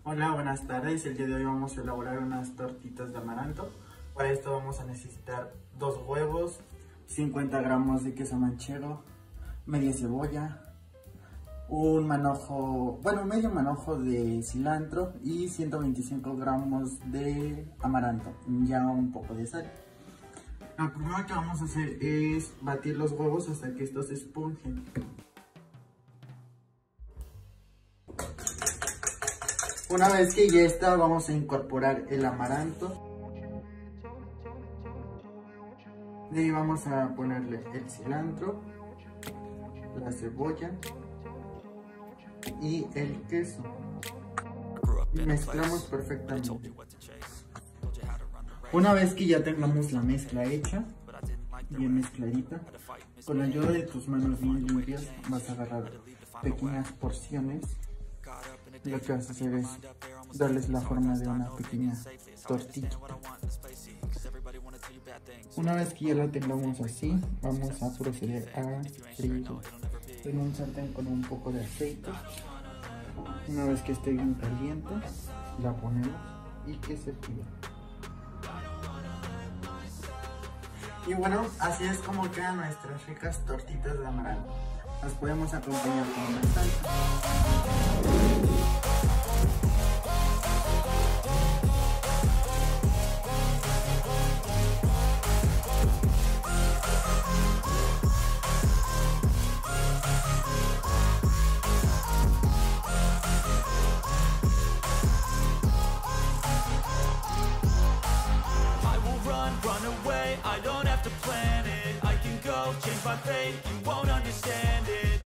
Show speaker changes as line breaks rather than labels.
Hola, buenas tardes. El día de hoy vamos a elaborar unas tortitas de amaranto. Para esto vamos a necesitar 2 huevos, 50 gramos de queso manchego, media cebolla, un manojo, medio manojo de cilantro y 125 gramos de amaranto, ya un poco de sal. Lo primero que vamos a hacer es batir los huevos hasta que estos se esponjen. Una vez que ya está, vamos a incorporar el amaranto. De ahí vamos a ponerle el cilantro, la cebolla y el queso. Y mezclamos perfectamente. Una vez que ya tengamos la mezcla hecha, bien mezcladita, con la ayuda de tus manos bien limpias, vas a agarrar pequeñas porciones. Lo que vas a hacer es darles la forma de una pequeña tortilla. Una vez que ya la tengamos así, vamos a proceder a freírla en un sartén con un poco de aceite. Una vez que esté bien caliente, la ponemos y que se fríe. Y bueno, así es como quedan nuestras ricas tortitas de amaranto. Las podemos acompañar con una salsa.
Run away, I don't have to plan it. I can go change my fate, you won't understand it.